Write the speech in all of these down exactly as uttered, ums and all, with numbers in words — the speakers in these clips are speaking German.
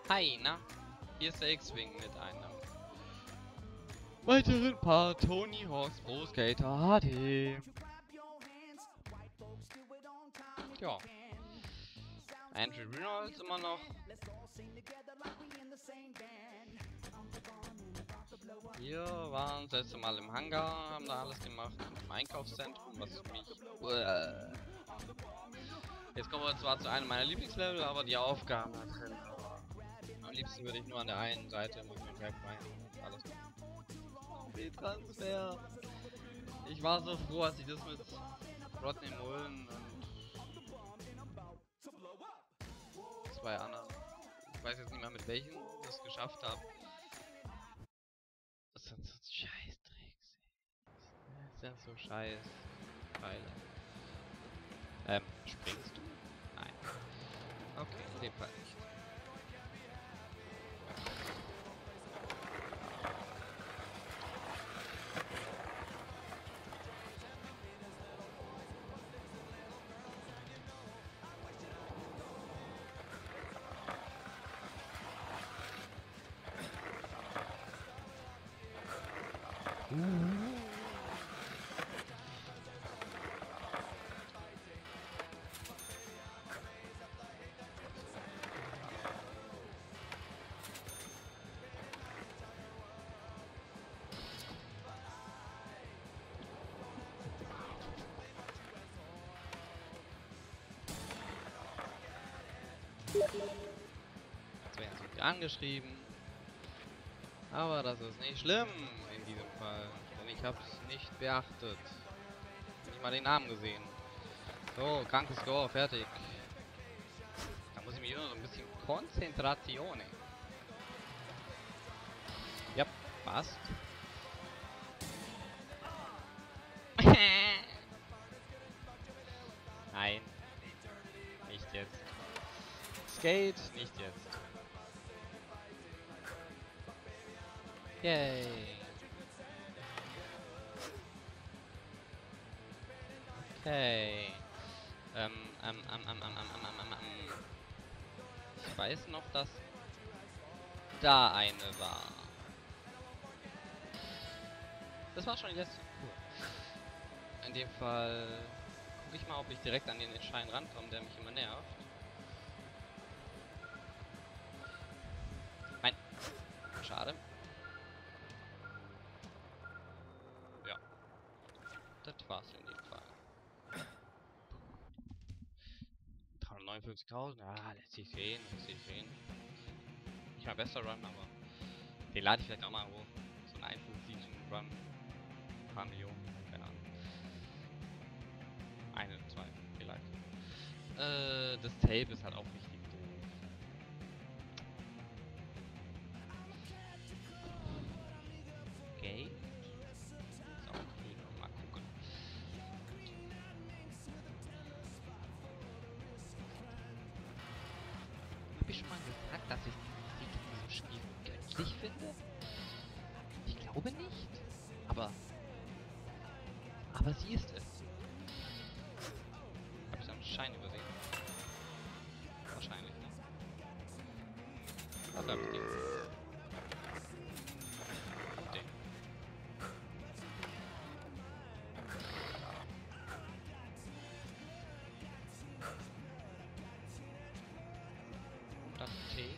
Hi, na? Hier ist der X-Wing mit einem weiteren Part Tony Hawk's Pro Skater H D. Ja. Andrew Reynolds immer noch. Wir waren das letzte Mal im Hangar, haben da alles gemacht, im Einkaufszentrum, was mich... Uah. Jetzt kommen wir zwar zu einem meiner Lieblingslevel, aber die Aufgaben da drin. Am liebsten würde ich nur an der einen Seite mit dem Track rein und alles machen. Transfer. Ich war so froh, als ich das mit Rodney Mullen und zwei anderen, ich weiß jetzt nicht mehr mit welchen, das geschafft habe. Das sind so Scheißdrecks. Das sind so scheiß Teile. Ähm, springst du? Nein. Okay, in dem Fall nicht. Jetzt werden sie angeschrieben. Aber das ist nicht schlimm in diesem Fall. Denn ich habe es nicht beachtet. Nicht mal den Namen gesehen. So, krankes Score, fertig. Da muss ich mich nur so ein bisschen Konzentration. Ja, passt. Nein. Nicht jetzt. Skate, nicht jetzt. Yay. Okay. Ähm, ähm, ähm, ähm, ähm, ähm, ähm, ähm, ich weiß noch, dass da eine war. Das war schon die letzte. Cool. In dem Fall gucke ich mal, ob ich direkt an den Schein rankomme, der mich immer nervt. Nein. Schade. Ja. Das war's in dem Fall. dreihundertneunundfünfzigtausend, ja, lässt sich sehen, lässt sich sehen. Nicht mein bester Run, aber den lade ich vielleicht auch mal hoch. So ein Einzel-Season-Run. Ein paar Millionen, keine Ahnung. Eine, zwei, vielleicht. Äh, das Tape ist halt auch richtig doof. Okay. Ist auch cool, mal gucken. Hab ich schon mal gesagt, dass ich die Musik in diesem Spiel göttlich finde? Ich glaube nicht. Aber... Aber sie ist es. Hab ich einen Schein übersehen? Wahrscheinlich, ne? Was hab ich den? Und den. Und das T.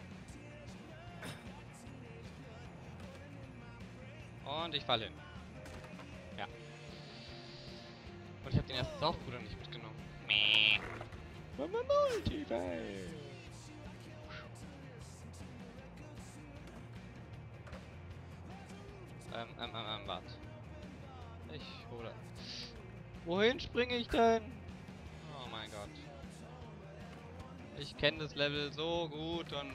Und ich falle hin. Ja. Und ich habe den ersten Saufbruder nicht mitgenommen. Meh. Multiface. Ähm, ähm, ähm, ähm, warte. Ich hole. Wohin springe ich denn? Oh mein Gott. Ich kenne das Level so gut und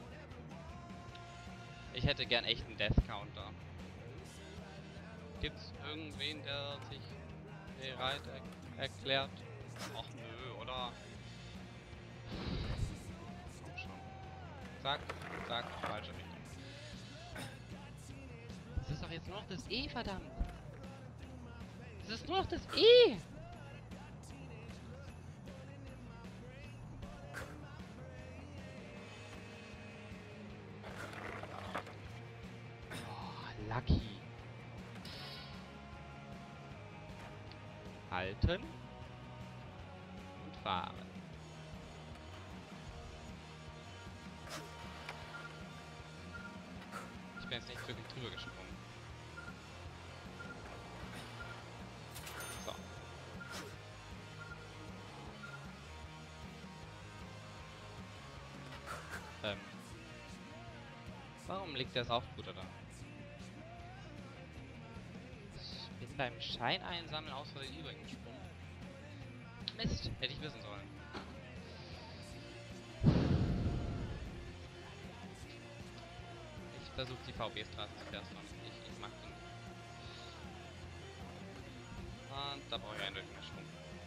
ich hätte gern echt einen Death Counter. Gibt's irgendwen, der sich bereit er erklärt? Ach nö, oder? Komm schon. Zack, zack, falsche Richtung. Das ist doch jetzt nur noch das E, verdammt! Das ist nur noch das E! Lucky. Halten. Und fahren. Ich bin jetzt nicht wirklich drüber gesprungen. So. Ähm. Warum liegt der Saufpuder da? Ich bin beim Schein einsammeln aus Versehen übergesprungen. Mist, hätte ich wissen sollen. Ich versuche die V B-Straße zu personen. Ich, ich mag den. Und da brauche ich einen Durchschwung.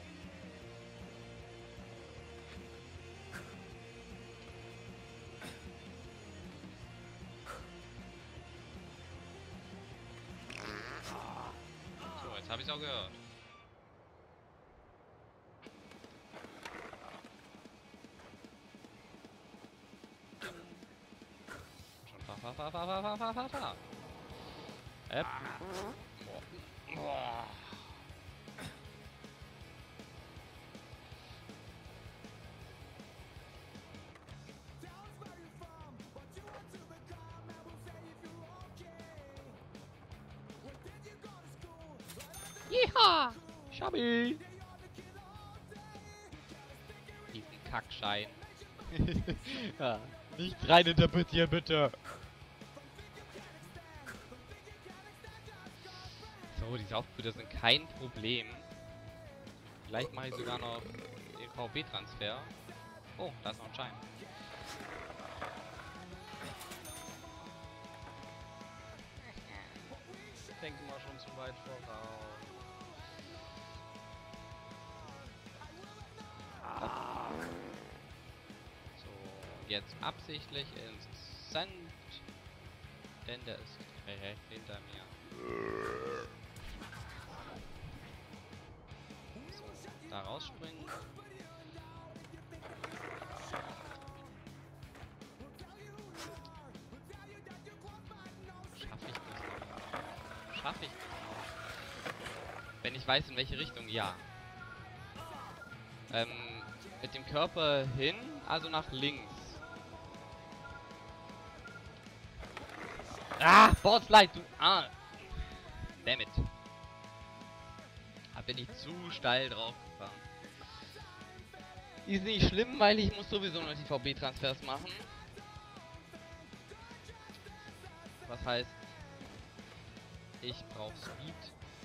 So, jetzt habe ich es auch gehört. Fahr, fahr, fahr, fahr, fahr, fahr, fahr, fahr. Äpp. Boah. Boah. Jeha! Schabi! Diesen Kackschein. Ja, nicht rein interpretieren, bitte! So, die Saufbrüder sind kein Problem. Vielleicht mache ich sogar noch den V B-Transfer. Oh, da ist noch ein Schein. Ich denke mal schon zu weit voraus. Ah. So, jetzt absichtlich ins Sand. Denn der ist direkt hinter mir. So, da rausspringen. Schaffe ich das noch? Schaffe ich das noch? Wenn ich weiß, in welche Richtung, ja. Ähm, mit dem Körper hin, also nach links. Ah, Boardslide, du... Ah. Dammit. Da bin ich zu steil drauf gefahren. Ist nicht schlimm, weil ich muss sowieso noch die V B-Transfers machen. Was heißt, ich brauche Speed.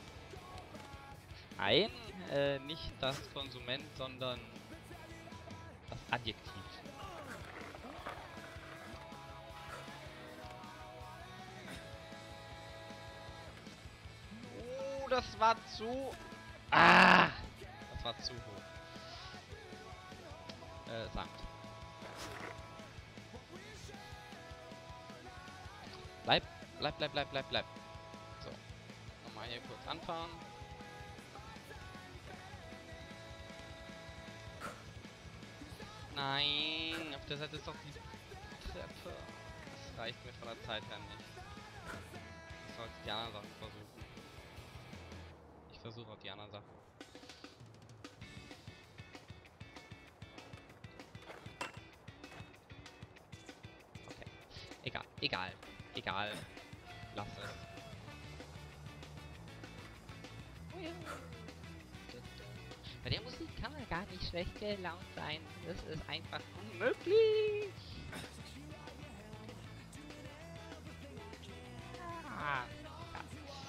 Nein, äh, nicht das Konsument, sondern das Adjektiv. Oh, das war zu... Ah! Das war zu hoch. Äh, Sand. Bleib, bleib, bleib, bleib, bleib, bleib. So. Nochmal hier kurz anfahren. Nein, auf der Seite ist doch die Treppe. Das reicht mir von der Zeit her nicht. Ich sollte die anderen Sachen versuchen. Ich versuche auch die anderen Sachen. Okay. Egal, egal, egal. Lass es. Bei der Musik kann man gar nicht schlecht gelaunt sein. Das ist einfach unmöglich. Ah, ja.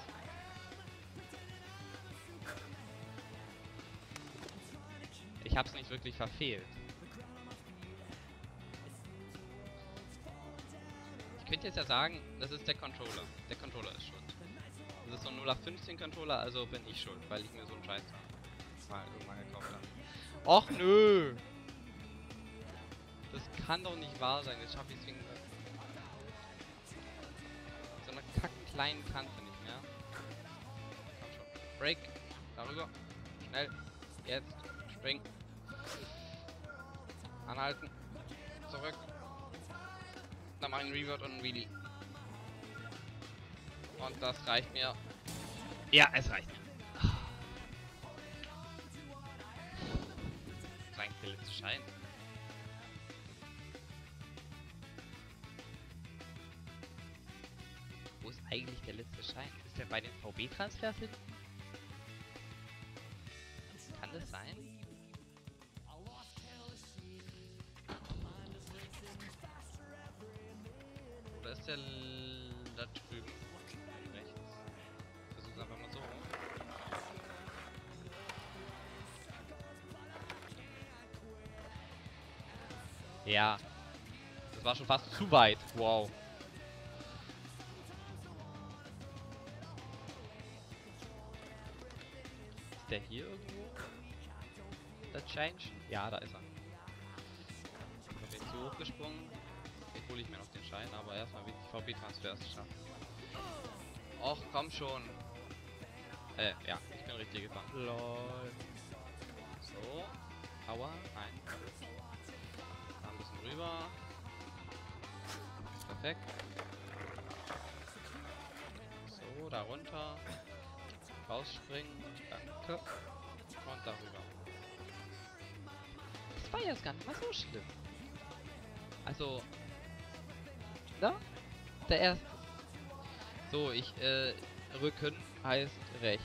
Ich hab's nicht wirklich verfehlt. Ich könnte jetzt ja sagen, das ist der Controller. Der Controller ist schuld. Das ist so ein null acht fünfzehn Controller, also bin ich schuld, weil ich mir so einen Scheiß mal irgendwann gekauft habe. Och nö! Das kann doch nicht wahr sein, jetzt schaffe ich es wegen so einer kack kleinen Kante nicht mehr. Komm schon. Break! Darüber! Schnell! Jetzt! Spring! Anhalten! Zurück! Dann mach ich einen Revert und einen Wheelie. Und das reicht mir. Ja, es reicht mir. Das ist eigentlich der letzte Schein. Wo ist eigentlich der letzte Schein? Ist der bei den V B-Transfers hinten? Kann das sein? Oder ist der L da drüben? Rechts. Versuch's einfach mal so. Ja. Das war schon fast zu weit. Wow. Ist der hier irgendwo? Der Change? Ja, da ist er. Ich bin so hochgesprungen. Jetzt hole ich mir noch den Schein, aber erstmal will ich V B-Transfers schaffen. Och, komm schon. Äh, ja, ich bin richtig gefahren. Lol. So. Aua. Nein. Da ein bisschen rüber. Perfekt. So, da runter. Rausspringen. Danke. Und darüber. Das war jetzt gar nicht mal so schlimm. Also. Na? Der erste. So, ich, äh, Rücken heißt rechts.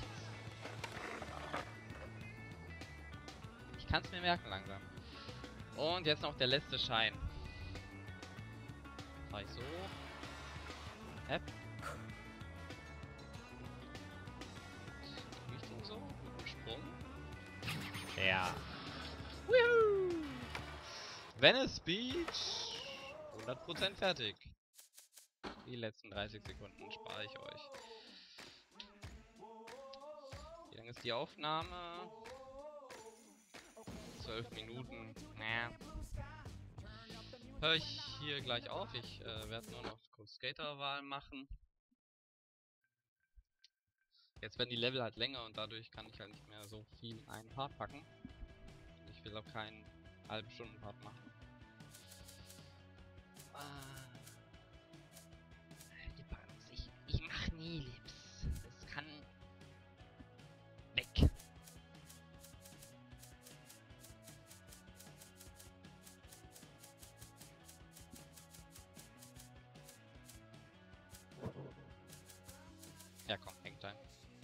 Ich kann es mir merken langsam. Und jetzt noch der letzte Schein. Fahr ich so. App. Richtig so. Mit dem Sprung. Ja. Woohoo! Venice Beach. hundert Prozent fertig. Die letzten dreißig Sekunden spare ich euch. Wie lange ist die Aufnahme? zwölf Minuten. Naja. Hör ich hier gleich auf. Ich äh, werde nur noch kurz Skaterwahl machen. Jetzt werden die Level halt länger und dadurch kann ich halt nicht mehr so viel in einen Part packen. Ich will auch keinen halben Stunden Part machen. Ah. Ich, ich mach nie Lips. Das kann weg. Ja, komm, Hangtime.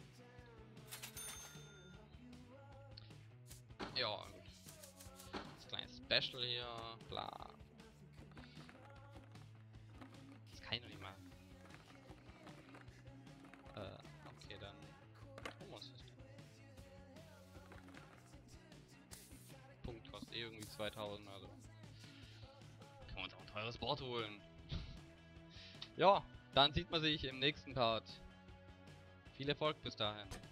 Ja, gut. Das kleine Special hier, bla. Das kann ich noch nicht mal. Äh, okay, dann. Wo muss es denn? Punkt kostet eh irgendwie zweitausend, also. Können wir uns auch ein teures Board holen. Ja, dann sieht man sich im nächsten Part. Viel Erfolg bis dahin.